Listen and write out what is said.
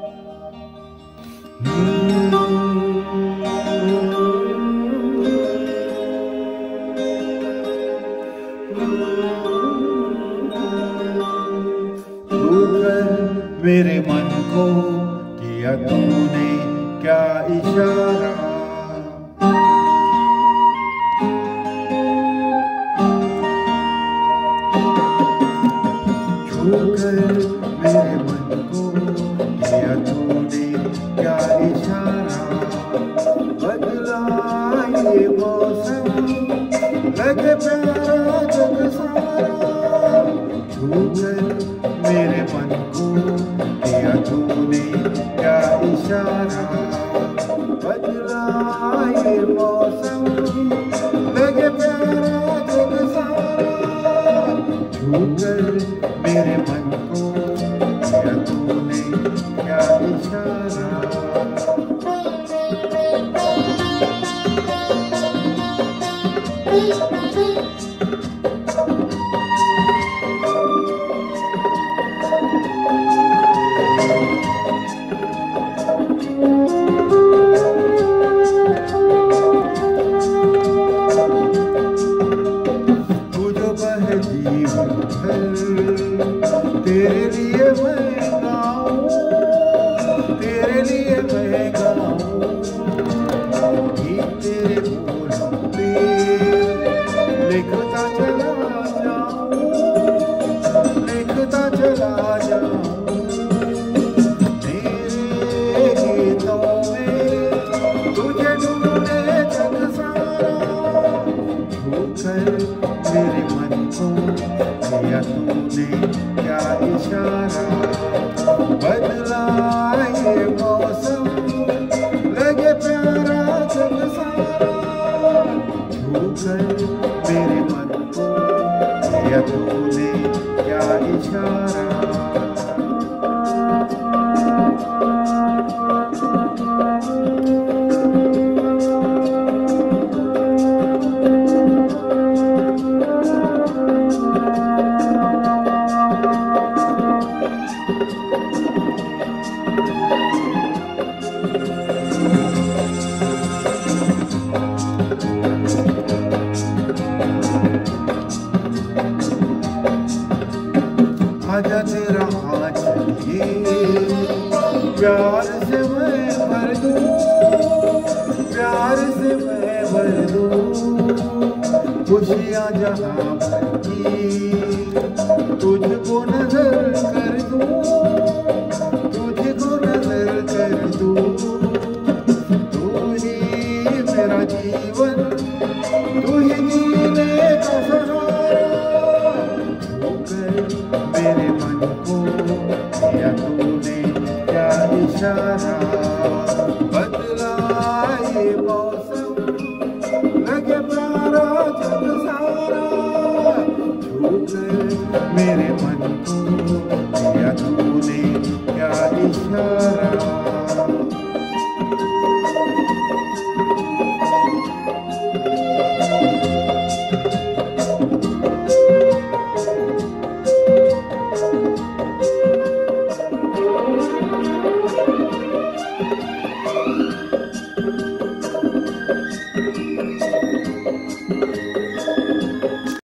मेरे मन को किया तूने क्या इशारा, छूकर मेरे मन को किया तूने क्या इशारा, बदला ये मौसम लगे प्यारा जग सारा, छूकर मेरे मन को किया तूने क्या इशारा, बदला ये मौसम लगे प्यारा जग सारा, छूकर मेरे मन को किया तूने क्या इशारा। जीवन भर तेरे लिए मैं गाऊं, तेरे लिए मैं गाऊं, गीत तेरे बोलों पे लिखता चला जाऊं, लिखता चला जाऊं, तेरे गीतों में तुझे ढूंढे जग सारा, छूकर मेरे मन को किया तूने क्या इशारा, बदला ये मौसम लगे प्यारा जग सारा, छूकर मेरे मन को किया तूने क्या इशारा। आजा तेरा हाथ चलिए, प्यार से मैं भर दूं, प्यार से मैं भर दूं, खुशियाँ जहाँ भर की तुझको नजर कर दूं, तुझको नजर कर दूं, तू ही मेरा जीवन, तू ही जीने का सहारा, मेरे मन को किया तूने क्या इशारा, बदला ये मौसम लगे प्यारा जग सारा, छूकर मेरे मन को किया तूने